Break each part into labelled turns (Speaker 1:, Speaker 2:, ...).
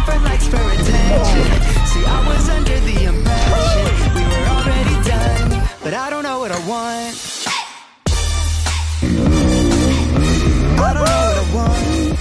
Speaker 1: for likes, for attention. See, I was under the impression we were already done, but I don't know what I want. I don't know what I want.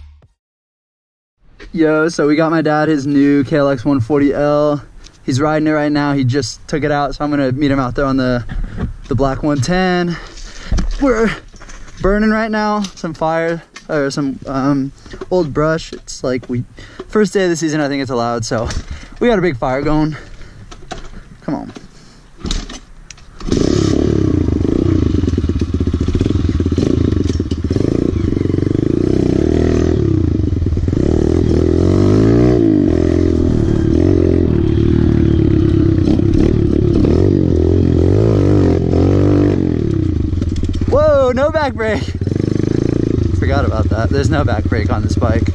Speaker 2: Yo, so we got my dad his new KLX 140L. He's riding it right now. He just took it out, so I'm gonna meet him out there on the black 110. We're burning right now, some fire or some old brush. It's like first day of the season, I think it's allowed, so we got a big fire going. Come on. No back brake. Forgot about that. There's no back brake on this bike.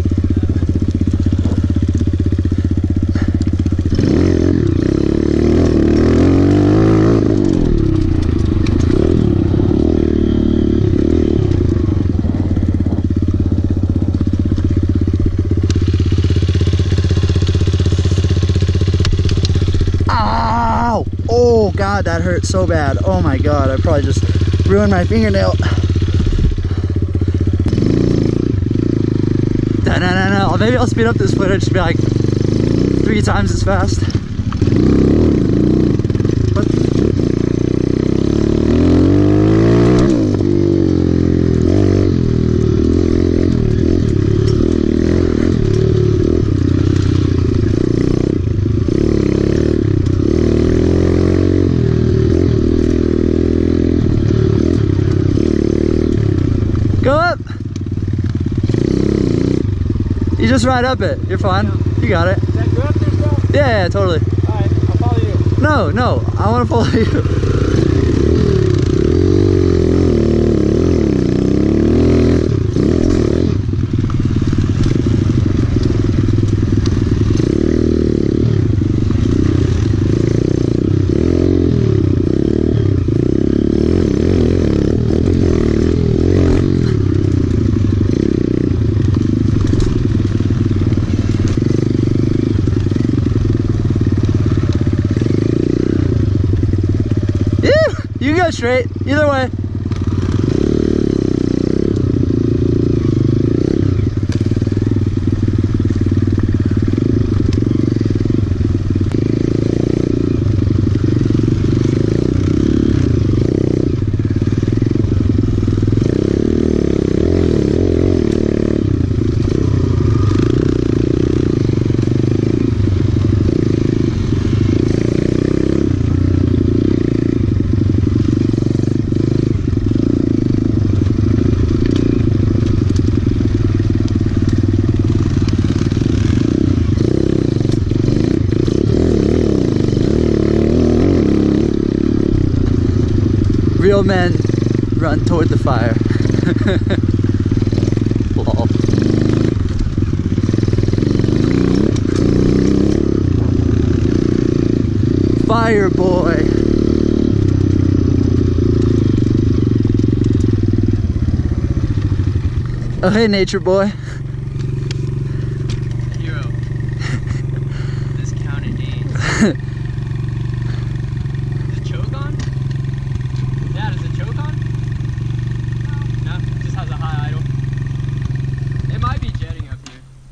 Speaker 2: Ow! Oh God, that hurt so bad. Oh my God, I probably just ruined my fingernail. No. Maybe I'll speed up this footage to be like 3 times as fast. What? Go up. You just ride up it. You're fine. Yeah. You got it.
Speaker 3: Is that go up there still?
Speaker 2: Yeah, totally.
Speaker 3: Alright, I'll follow you.
Speaker 2: No, I want to follow you. You go straight, either way. Real men run toward the fire. Lol. Fire boy. Oh hey, nature boy.